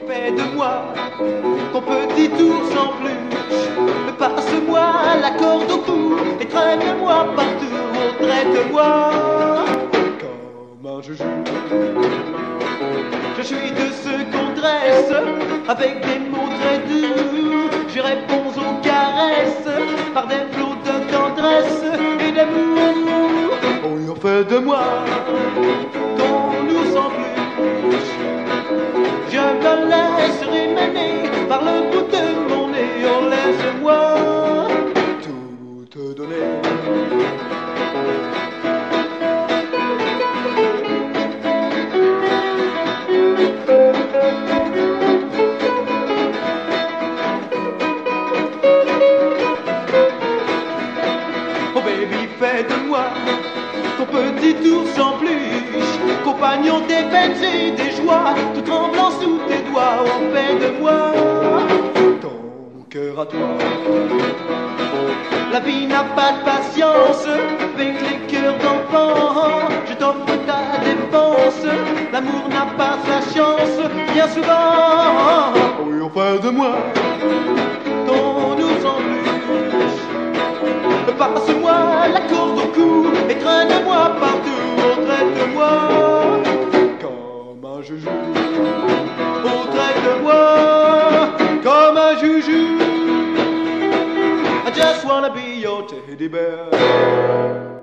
Fais de moi ton petit ours en peluche. Passe-moi la corde au cou et traîne-moi partout. Oh, traite-moi comme un joujou. Je suis de ceux qu'on dresse avec des mots très doux. Je réponds aux caresses par des flots de tendresse et d'amour. Oh, on fait de moi ton ours en peluche. Je me laisse mener par le bout de mon nez. Oh, laisse-moi tout te donner. Oh baby, fais de moi ton petit ours en peluche, compagnon des peines et des joies, tout tremblant sous tes doigts. Oh, fais de moi ton cœur à toi. La vie n'a pas de patience avec les cœurs d'enfants. Je t'offre ta défense. L'amour n'a pas sa chance bien souvent. Oui, oh, fais de moi ton ours en peluche. Passe-moi la corde au cou et traîne-moi partout. Oh, traite-moi comme un joujou. Oh, traite-moi comme un joujou. I just wanna be your teddy bear.